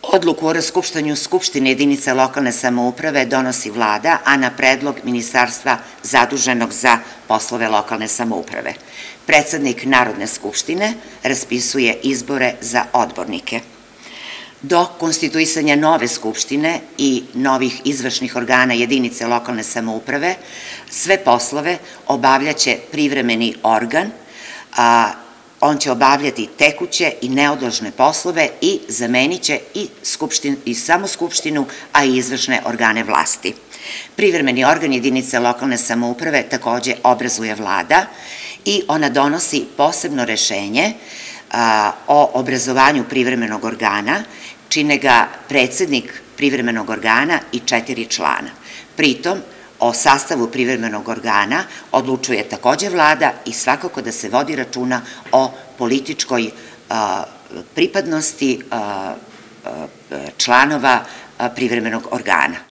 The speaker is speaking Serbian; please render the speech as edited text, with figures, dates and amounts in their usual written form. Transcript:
Odluku o raspuštanju Skupštine jedinica lokalne samouprave donosi Vlada, a na predlog ministarstva zaduženog za poslove lokalne samouprave. Predsednik Narodne skupštine raspisuje izbore za odbornike. Do konstituisanja nove Skupštine i novih izvršnih organa jedinice lokalne samouprave sve poslove obavljaće privremeni organ, on će obavljati tekuće i neodložne poslove i zamenit će i samu Skupštinu, a i izvršne organe vlasti. Privremeni organ jedinice lokalne samouprave takođe obrazuje Vlada i ona donosi posebno rešenje o obrazovanju privremenog organa, čine ga predsednik privremenog organa i 4 člana. Pritom, o sastavu privremenog organa odlučuje takođe Vlada i svakako da se vodi računa o političkoj pripadnosti članova privremenog organa.